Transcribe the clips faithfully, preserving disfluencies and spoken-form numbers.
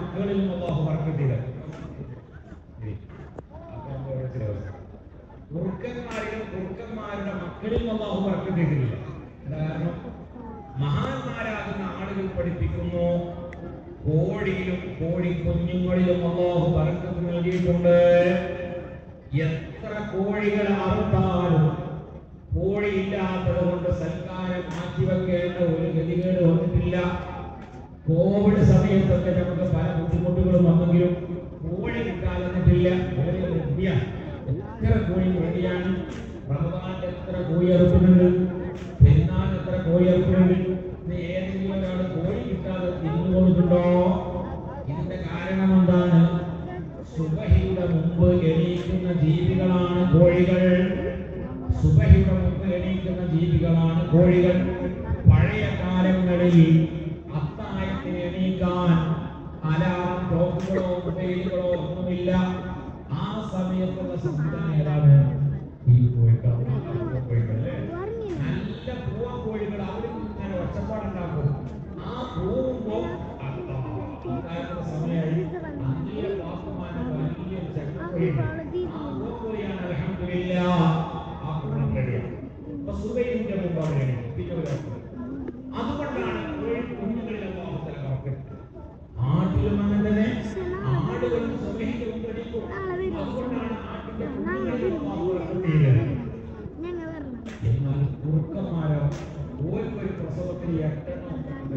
മക്കളിലും അല്ലാഹു ബർക്കത്ത് ചെയ്തു. കുറുക്കന്മാരിലും കുറുക്കന്മാരുടെ മക്കളിലും അല്ലാഹു ബർക്കത്ത് ചെയ്തില്ല. കാരണം മഹാന്മാരാകുന്ന ആളുകൾ പഠിപ്പിക്കുന്നു, കോഴിയിലും കോഴി കുഞ്ഞുങ്ങളിലും അല്ലാഹു ബർക്കത്ത് നൽകിയിട്ടുണ്ട്. എത്ര കോഴികൾ അറുത്താലും കോഴിയില്ലാത്തത് കൊണ്ട് സൽക്കാരം മാറ്റിവെക്കേണ്ട ഒരു ഗതികേട് വന്നിട്ടില്ല. കോവിഡ് സമയത്തൊക്കെ നമുക്ക് പല ബുദ്ധിമുട്ടുകളും വന്നെങ്കിലും കോഴി കിട്ടാതെ വന്നിട്ടില്ല. എത്ര കോഴി വേണ്ടിയാണ്? റമദാനിൽ എത്ര കോഴി അറുക്കുന്നുണ്ട്, പെരുന്നാൾ എത്ര കോഴി അറുക്കുന്നുണ്ട്. ഏതെങ്കിലും ഒരാൾ കോഴി കിട്ടാതെ തിരിഞ്ഞു പോയിട്ടുണ്ടോ? ഇതിന്റെ കാരണം എന്താണ്? സുബഹിയുടെ മുമ്പ് എണീക്കുന്ന ജീവികളാണ് കോഴികൾ. സുബഹിയുടെ മുമ്പ് എണീക്കുന്ന ജീവികളാണ് കോഴികൾ. പഴയ കാലങ്ങളിൽ അത്താഴത്തിന് എണീക്കാൻ അലാറം ക്ലോക്കുകളോ മൊബൈലുകളോ ഒന്നുമില്ല. ആ സമയത്തുള്ള സംവിധാനം ഏതാണ്? ഈ കോഴികൾ, നല്ല പൂവൻ കോഴികൾ. അവരും ഇങ്ങനെ ഒച്ചപ്പാടുണ്ടാക്കും. ആ പൂവുമ്പോൾ സമയമായി അന്ത്യ പാപ്പമാന വലിയ ചക്കയാണ്. ആ പൂവോയാണ് അൽഹംദുലില്ലാഹ് ആ പൂവൻ കഴിയാണ്. അപ്പൊ സുബഹിന്റെ മുമ്പാണ് അതുകൊണ്ടാണ് കോഴി കുഞ്ഞുങ്ങളിൽ അല്ലാഹു തആല ബർക്കത്ത്. ആട്ടിലും അങ്ങനെ തന്നെ ആടുകൾ സുബഹിക്ക് മുമ്പ് എണീക്കും. അതുകൊണ്ടാണ് ആട്ടിന്റെ കുഞ്ഞുങ്ങളിൽ അല്ലാഹു ബർക്കത്ത് ചെയ്യുന്നത്. എന്നാൽ കുറുക്കന്മാരോ ഓരോരു പ്രസവത്തിൽ എട്ടെണ്ണം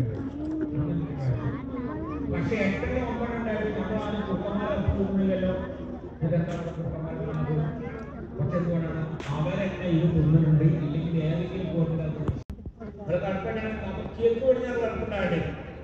പക്ഷെ എട്ടെണ്ണം ഒമ്പതുണ്ടായിരുന്നു. നമ്മളാണ് കുറുക്കന്മാരൊന്നുമില്ലല്ലോ. ഇതെന്താണ് കുറുക്കന്മാരാണത്? പക്ഷെ എന്തുകൊണ്ടാണ് അവരെന്നെ ഇത് തിന്നുന്നുണ്ട്. ഇല്ലെങ്കിൽ ഏതെങ്കിലും പോയിട്ട് കേക്ക് പടിഞ്ഞാറ് അടുപ്പുണ്ടാകട്ടെ.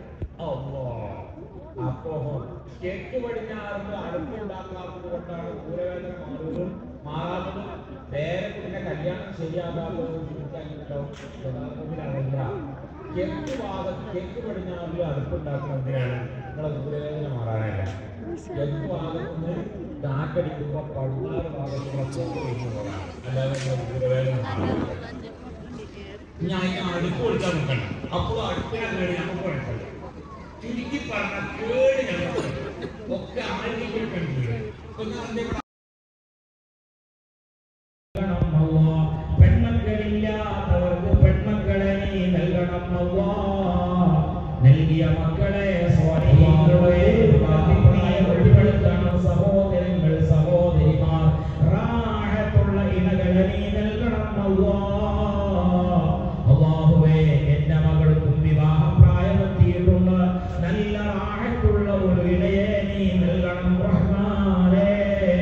അപ്പോ കേക്ക് പടിഞ്ഞാറിന് അടുപ്പുണ്ടാക്കാത്തത് കൊണ്ടാണ് ഊരവേദന മാറുന്നതും മാറാത്തതും പേരക്കുട്ടിന്റെ കല്യാണം ശരിയാകാത്തതും ചിന്തിക്കാനുണ്ടോ? യഥാർത്ഥത്തിൽ അറിയില്ല. കേക്ക് ഭാഗത്ത് കേക്ക് പടിഞ്ഞാറിൽ അടുപ്പുണ്ടാക്കുന്നതിനാണ് നിങ്ങളെ ഊരവേദന മാറാനല്ല. കേക്ക് ഭാഗത്തുനിന്ന് കാറ്റടിക്കുമ്പോൾ പടിഞ്ഞാറ് ഭാഗത്തുള്ള കേക്ക് കഴിച്ചു പോകാനാണ്. അല്ലാതെ ഊരവേദന മാറാൻ ഞാൻ അടുപ്പ് കൊടുക്കാൻ നോക്കണം. അപ്പോൾ അടുപ്പിനെ കേട് ഞങ്ങൾക്ക് കുഴപ്പമില്ല. ചുരുക്കി പറഞ്ഞ കേട് ഞങ്ങൾക്ക് ഒക്കെ ആരെങ്കിലും കണ്ടില്ല. പെൺമക്കളില്ലാത്തവർക്ക് പെൺമക്കളെ നീ നൽകണം അല്ലാ. നൽകിയ മക്കളെ ഒഴിപ്പെടുത്തണം. സഹോദരങ്ങൾ സഹോദരിമാർ റാഹത്തുള്ള ഇണകളെ നീ നൽകണം അല്ലാ. എന്റെ മകൾക്കും വിവാഹ പ്രായമെത്തിയിട്ടുണ്ട്. നല്ല റാഹത്തുള്ള ഒരു ഇണയെ നീ നൽകണം റഹ്മാനേ.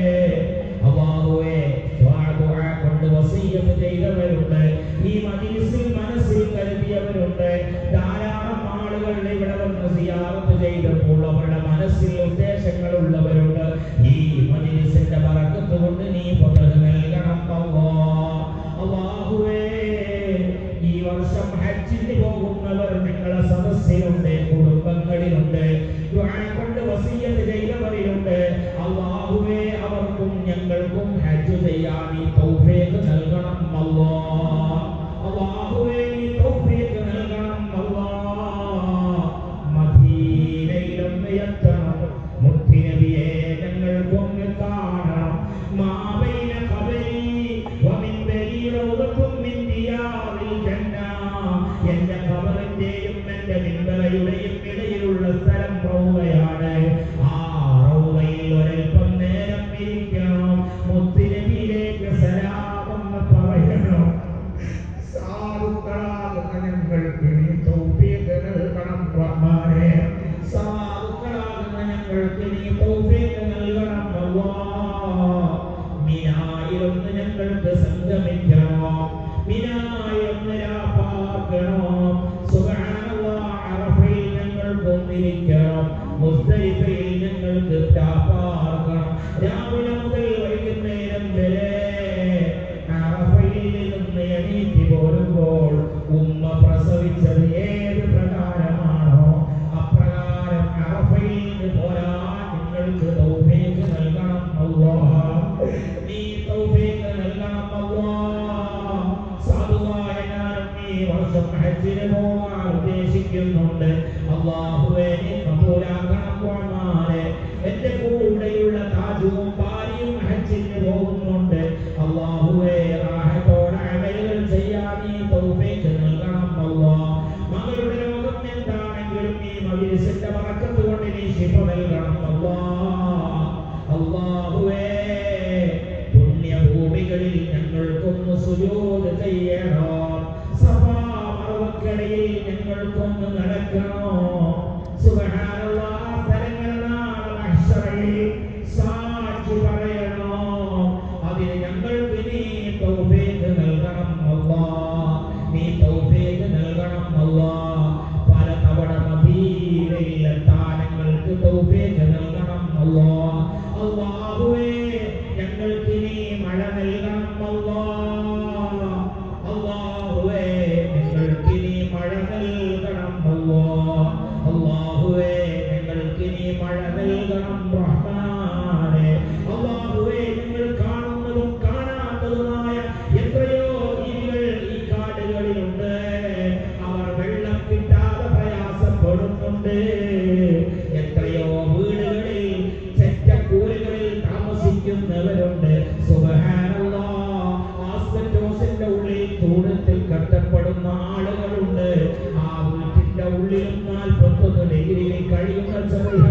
അല്ലാഹുവേ ദുആ കൊണ്ട് വസിയ്യത്ത് ചെയ്തവരുണ്ട്. ഈ മജ്‌ലിസിൽ മനസ്സിൽ കരുതിയവരുണ്ട്. ധാരാളം ആളുകൾ ഇവിടെ വന്ന് സിയാറത്ത് ചെയ്തപ്പോൾ അവരുടെ മനസ്സിൽ ഉദ്ദേശങ്ങളുള്ളവരുണ്ട്. ഈ മജ്‌ലിസിന്റെ ബറക്കത്ത് കൊണ്ട് നീ ഫതഹ് നൽകണം അല്ലാഹ്. അല്ലാഹുവേ ഈ വർഷം ഹജ്ജിന് പോകുന്നവർ നിങ്ങളുടെ സദസ്സിലുണ്ട്, കുടുംബങ്ങളിലുണ്ട്, ദുആ കൊണ്ട് വസിയ്യത്ത് ചെയ്തവരിലുണ്ട്. അല്ലാഹുവേ അവർക്കും ഞങ്ങൾക്കും ഹജ്ജ് ചെയ്യാൻ നീ തൗഫീഖ് നൽകണം അല്ലാഹ്. അല്ലാഹുവേ നീ തൗഫീഖ് നൽകണം അല്ലാഹ്. മദീനയിലൊന്ന് എത്തണം. മുത്തുനബിയെ ഞങ്ങൾക്കൊന്ന് കാണണം. മാബൈന ഖബരി വമിൻബരി റൗദത്തും മിൻ ദിയാറിൽ ജന്ന. എന്റെ ഖബറിന്റെയും എന്റെ മിൻബറയുടെയും ഇടയിലുള്ള സ്ഥലം റൗദയാണ്. ആ റൗദയിൽ ഒരൽപ്പം നേരം ഇരിക്കണം. മുത്തുനബിയിലേക്ക് സലാം പറയണം. സാധുക്കളാകുന്ന ഞങ്ങൾക്ക് നീ തൗഫീഖ് നൽകണം റഹ്മാനേ. സാധുക്കളാകുന്ന ഞങ്ങൾക്ക് നീ തൗഫീഖ് നൽകണം അല്ലാഹ്. മിനായിലൊന്ന് ഞങ്ങൾക്ക് സംഗമിക്കണം. മിനായിലൊന്ന് രാപ്പാക്കണം. സുബ്ഹാനല്ലാഹ് അറഫയിൽ ഞങ്ങൾക്ക് ഒന്നിരിക്കണം. മുസ്ദലിഫയിൽ ഞങ്ങൾക്ക് രാപ്പാക്കണം. രാവിലെ മുതൽ വൈകുന്നേരം വരെ അറഫയിൽ നിന്ന് എണീറ്റ് പോരുമ്പോൾ ഉമ്മ പ്രസവിച്ചത് ഏത് പ്രകാരമാണോ അപ്രകാരം അറഫയിൽ നിന്ന് പോരാൻ നിങ്ങൾക്ക് തൗഫീഖ് നൽകണം അല്ലാഹ്. നീ തൗഫീഖ് നൽകണം അല്ലാഹ്. സാധുവായ ഞാനും ഈ വർഷം ഹജ്ജിന് പോകാൻ ഉദ്ദേശിക്കുന്നുണ്ട്. അല്ലാഹുവേ നീ കബൂലാക്കണം റഹ്മാനേ. എന്റെ കൂടെയുള്ള താജുവും ഭാര്യയും ഹജ്ജിന് പോകുന്നുണ്ട്. അല്ലാഹുവേ റാഹത്തോടെ അമലുകൾ ചെയ്യാൻ നീ തൗഫീഖ് നൽകണം അല്ലാഹ്. മകളുടെ രോഗം എന്താണെങ്കിലും നീ മജ്‌ലിസിന്റെ ബറക്കത്ത് കൊണ്ട് നീ ശിഫ നൽകണം അല്ലാഹ്. അല്ലാഹുവേ പുണ്യഭൂമികളിൽ ഞങ്ങൾക്കൊന്ന് സുജൂദ് ചെയ്യണോ, സഫാ മറുവക്കടയിൽ ഞങ്ങൾക്കൊന്ന് നടക്കണോ. സുബ്ഹാനല്ലാഹ്, സ്ഥലങ്ങളാണ് മഹ്ശറിൽ സാക്ഷി പറയണോ. അതിന് ഞങ്ങൾക്ക് നീ തൗഫീഖ് നൽകണം അല്ലാഹ്. നീ തൗഫീഖ് നൽകണം അല്ലാഹ്. പല തവണ മദീനയിലെത്താൻ ഞങ്ങൾക്ക് തൗഫീഖ് നൽകണം അല്ലാഹ്. അല്ലാഹുവേ ഞങ്ങൾക്ക് നീ മഴ നൽകണം അല്ലാഹ്. അല്ലാഹുവേ ഞങ്ങൾക്ക് നീ മഴ നൽകണം അല്ലാഹ്. അല്ലാഹുവേ ഞങ്ങൾക്ക് നീ മഴ നൽകണം റഹ്മാനേ. അല്ലാഹുവേ ഞങ്ങൾ കാണുന്നതും കാണാത്തതുമായ എത്രയോ ജീവികൾ ഈ കാടുകളിലുണ്ട്. അവർ വെള്ളം കിട്ടാതെ പ്രയാസപ്പെടുന്നുണ്ട്. എത്രയോ വീടുകളിൽ ചെറ്റക്കൂരകളിൽ താമസിക്കുന്നവരുണ്ട്. സുബ്ഹാനല്ലാഹ്, ആസ്ബറ്റോസിന്റെ ഉള്ളിൽ തൂണത്തിൽ കഷ്ടപ്പെടുന്ന ആളുകളുണ്ട്. ആ വീട്ടിന്റെ ഉള്ളിൽ നാൽപ്പത്തൊന്ന് ഡിഗ്രിയിൽ കഴിയുന്ന ചെറിയ